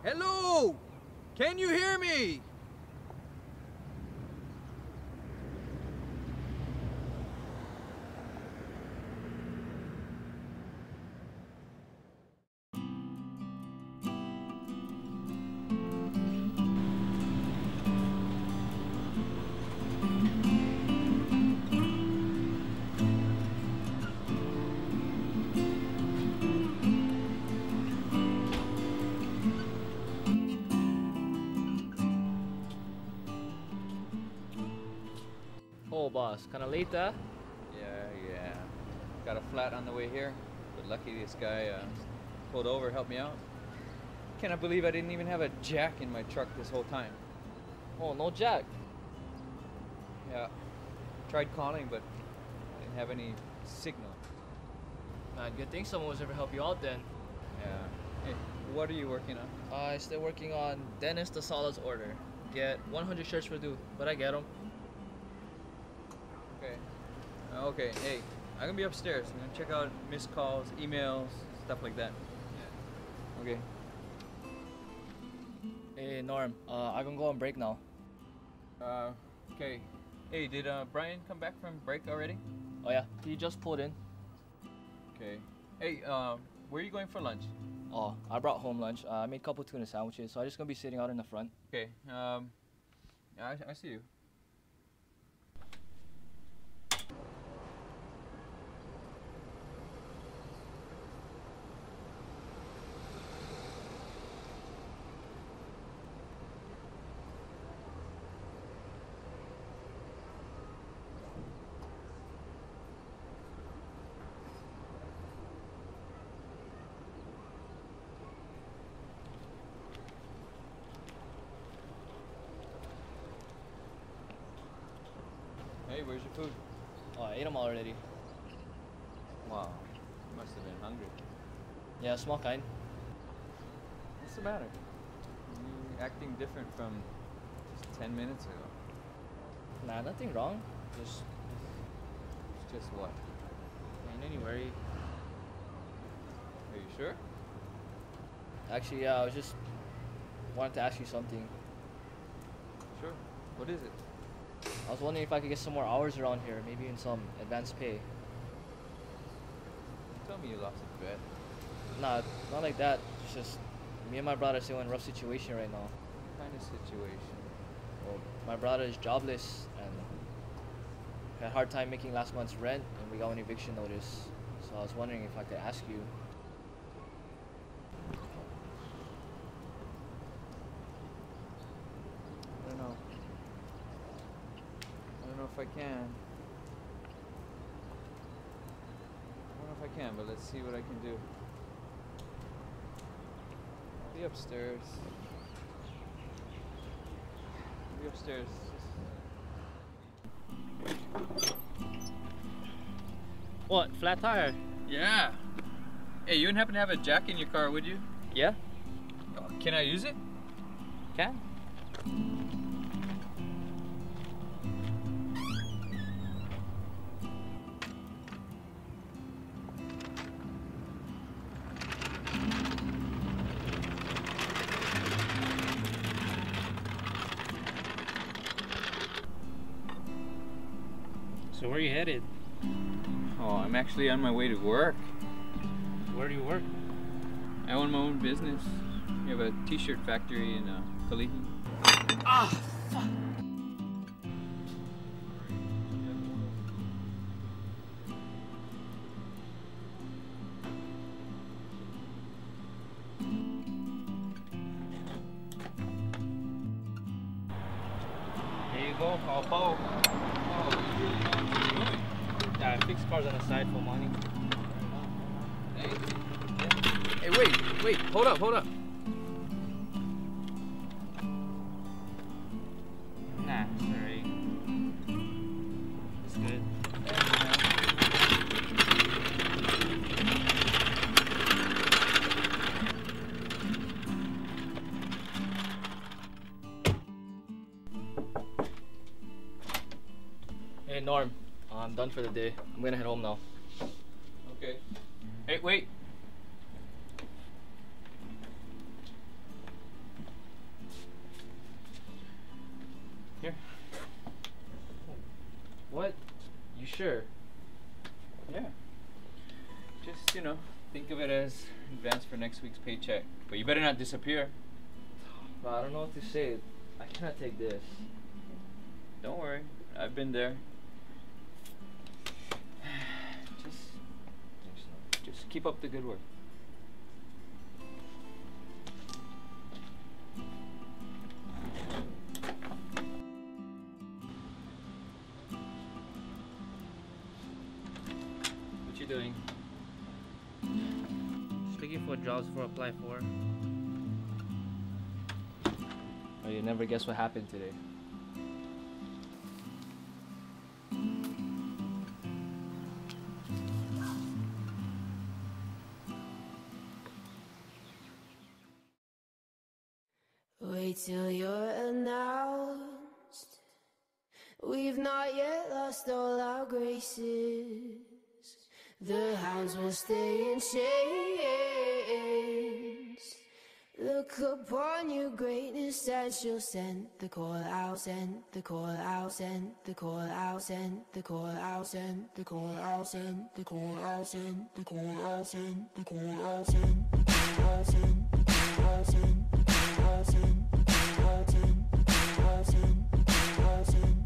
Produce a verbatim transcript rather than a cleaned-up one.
Hello! Can you hear me? Oh, boss, kinda late, huh? Yeah, yeah. Got a flat on the way here, but lucky this guy uh, pulled over, helped me out. Cannot believe I didn't even have a jack in my truck this whole time. Oh, no jack. Yeah. Tried calling, but didn't have any signal. Man, good thing someone was ever help you out then. Yeah. Hey, what are you working on? Uh, I still working on Dennis the Solid's order. Get one hundred shirts for due, but I get them. Okay. Uh, okay, hey, I'm gonna be upstairs. I'm gonna check out missed calls, emails, stuff like that. Yeah. Okay. Hey, Norm, uh, I can go on break now. Uh, okay. Hey, did uh, Brian come back from break already? Oh yeah, he just pulled in. Okay. Hey, uh, where are you going for lunch? Oh, I brought home lunch. Uh, I made a couple tuna sandwiches, so I'm just gonna be sitting out in the front. Okay. Um, I, I see you. Hey, where's your food? Oh, I ate them already. Wow, you must have been hungry. Yeah, small kind. What's the matter? You acting different from just ten minutes ago. Nah, nothing wrong. Just It's just what? ain't any worry. Are you sure? Actually, yeah, I was just wanted to ask you something. Sure. What is it? I was wondering if I could get some more hours around here, maybe even some advanced pay. Tell me you lost a bet. Nah, not like that. It's just me and my brother are still in a rough situation right now. What kind of situation? Well, my brother is jobless and had a hard time making last month's rent, and we got an eviction notice. So I was wondering if I could ask you. I don't know. I don't know if I can. I don't know if I can, but let's see what I can do. I'll be upstairs. I'll be upstairs. What? Flat tire? Yeah. Hey, you wouldn't happen to have a jack in your car, would you? Yeah? Oh, can I use it? Can? So where are you headed? Oh, I'm actually on my way to work. Where do you work? I own my own business. We have a t-shirt factory in uh, Kalihi. Ah, fuck! Here you go, I'll follow. Oh, you really know what you're doing. Yeah, I fix cars on the side for money. Thanks. Hey, wait, wait, hold up, hold up. Nah, it's alright. It's good. Hey Norm, I'm done for the day. I'm gonna head home now. Okay. Hey, wait. What? You sure? Yeah. Just, you know, think of it as advance for next week's paycheck. But you better not disappear. Bro, I don't know what to say. I cannot take this. Don't worry. I've been there. Just, just keep up the good work. What you doing? Just looking for jobs for apply for. Oh, you never guess what happened today. Wait till you're announced. We've not yet lost all our graces. The hounds will stay in chains. Look upon your greatness and she'll send the call out, send the call out, send the call out, send the call out, send the call out, send the call out, send the call out, send the call out, send the call out, send the call out, send the call out, send the call out, send the call out, send the call out, send